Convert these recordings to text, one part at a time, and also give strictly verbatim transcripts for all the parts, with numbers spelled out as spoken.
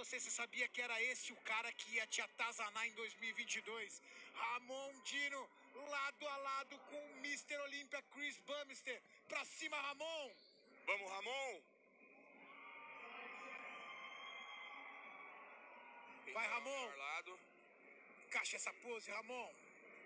você, você sabia que era esse o cara que ia te atazanar em dois mil e vinte e dois? Ramon Dino, lado a lado com o mister Olímpia Chris Bumstead. Pra cima, Ramon! Vamos, Ramon! Vai, Ramon! Lado. Encaixa essa pose, Ramon!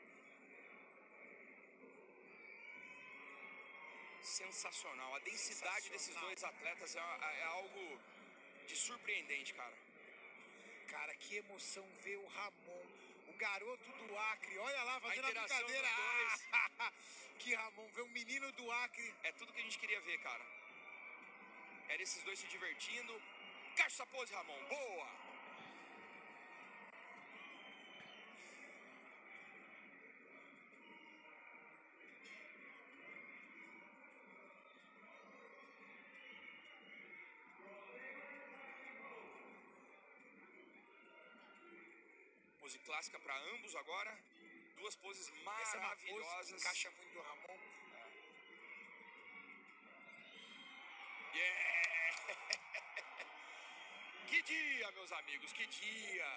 Sensacional. A densidade desses dois atletas é, é algo de surpreendente, cara. Cara, que emoção ver o Ramon, o garoto do Acre. Olha lá, fazendo a, a brincadeira. Ah, que Ramon, ver o menino do Acre. É tudo que a gente queria ver, cara. Era esses dois se divertindo. Encaixa essa pose, Ramon. Boa! Pose clássica para ambos agora. Duas poses maravilhosas. Essa é pose encaixa muito do Ramon. Yeah! Que dia, meus amigos, que dia!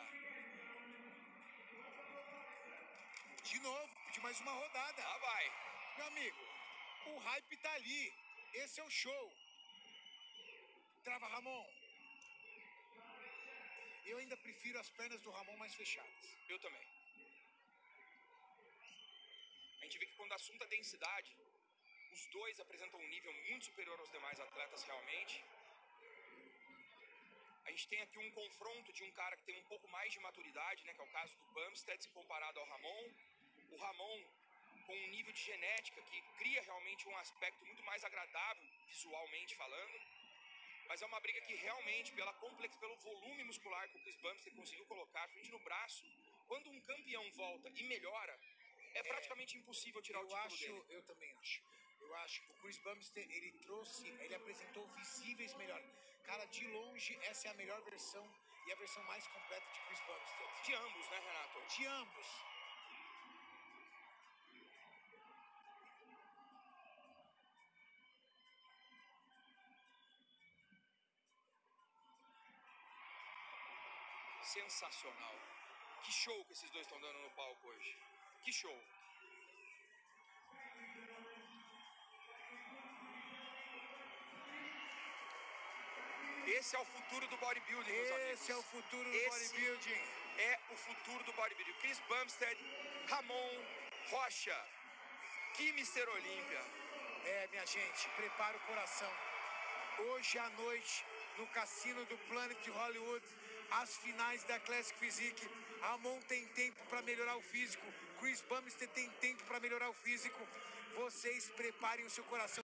De novo, pedir mais uma rodada. Lá vai. Meu amigo, o hype tá ali. Esse é o show. Trava, Ramon. Eu ainda prefiro as pernas do Ramon mais fechadas. Eu também. A gente vê que quando o assunto é densidade, os dois apresentam um nível muito superior aos demais atletas realmente. A gente tem aqui um confronto de um cara que tem um pouco mais de maturidade, né, que é o caso do Bumstead, comparado ao Ramon. O Ramon com um nível de genética que cria realmente um aspecto muito mais agradável, visualmente falando. Mas é uma briga que realmente, pela complex, pelo volume muscular que o Chris Bumstead conseguiu colocar, frente no braço, quando um campeão volta e melhora, é praticamente é, impossível tirar o título acho, dele. Eu também acho. Eu acho que o Chris Bumstead, ele trouxe, ele apresentou visíveis melhor. Cara, de longe, essa é a melhor versão e a versão mais completa de Chris Bumstead. De ambos, né, Renato? De ambos. Sensacional. Que show que esses dois estão dando no palco hoje. Que show. Esse é o futuro do bodybuilding, meus amigos. Esse é o futuro do Esse bodybuilding. É o futuro do bodybuilding. Chris Bumstead, Ramon Rocha, que mister Olímpia. É, minha gente, prepara o coração. Hoje à noite, no cassino do Planet Hollywood, as finais da Classic Physique. Ramon tem tempo para melhorar o físico. Chris Bumstead tem tempo para melhorar o físico. Vocês preparem o seu coração.